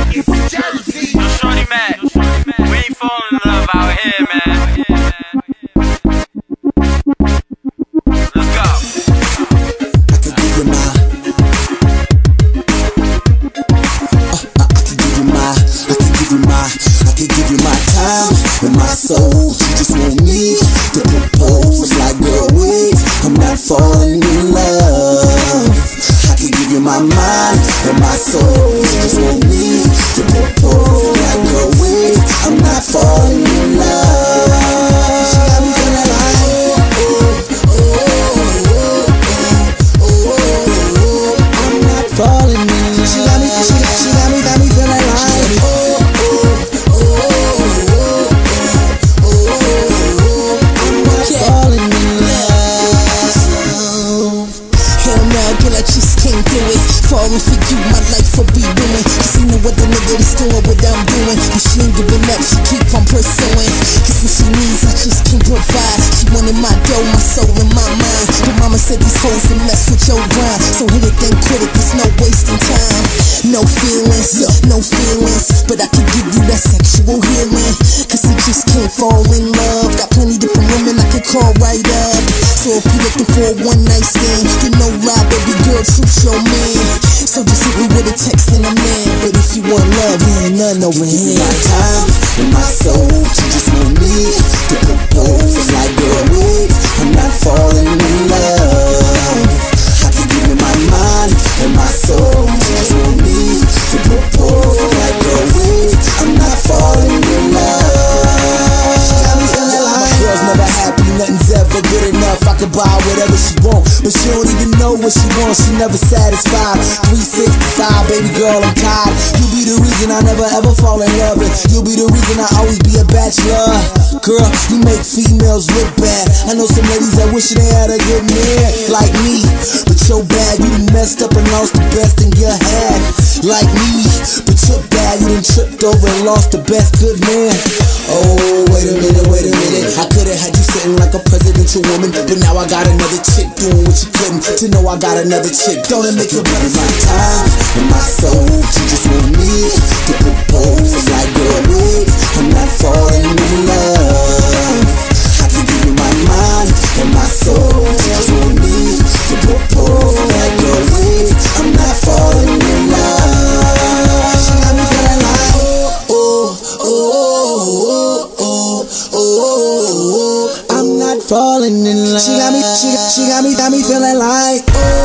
It's Jersey. Yo, Shorty Mac, we ain't falling in love out here, man. Let's go. I can give you my, I can give you my time and my soul. You just want me to propose. It's like, girl, wait, I'm not falling in love. I can give you my mind and my soul. You just want me to propose. Like, girl, wait, I'm not falling in love. She got me feeling like, I'm not falling in love. She got me feeling like, falling for you, my life will be ruined. Cause you know what the nigga is doing, what I'm doing. But she ain't giving up, she keep on pursuing. Cause what she needs, I just can't provide. She wanted my dough, my soul, and my mind. But mama said these hoes will mess with your grind. So hit it, then quit it, there's no wasting time. No feelings, but I can give you that sexual healing. Cause he just can't fall in love. Got plenty different women I can call right up. So if you looking for a one night stand, you know lie, baby girl, truth your man. So just hit me with a text and I'm in. But if you want love, there ain't none over here. My time and my soul, you just want me to propose. It's like, girl, wait, I'm not falling in love. I can give you my mind and my soul. You just want me to propose. It's like, girl, wait, I'm not falling in love. She got me feeling like, my girl's never happy, nothing's ever good enough. I could buy whatever she want, but she don't even know what she wants. She never satisfied. 365, baby girl, I'm tired. You be the reason I never ever fall in love, and you'll be the reason I always be a bachelor. Girl, you make females look bad. I know some ladies that wish they had a good man like me, but you're bad. You done messed up and lost the best in your head like me, but you're bad. You done tripped over and lost the best good man. Oh, wait a minute. I could've had you sitting like a presidential woman, but now I got another chick doing what you couldn't. To know I got another chick, don't it make it better? My time and my soul, you just want me to propose. It's like, girl, wait, I'm not falling in love. I can give you my mind and my soul. You just want me to propose. It's like, girl, wait, I'm not falling in love. She got me feeling like, I'm not falling in love. She got me feeling like,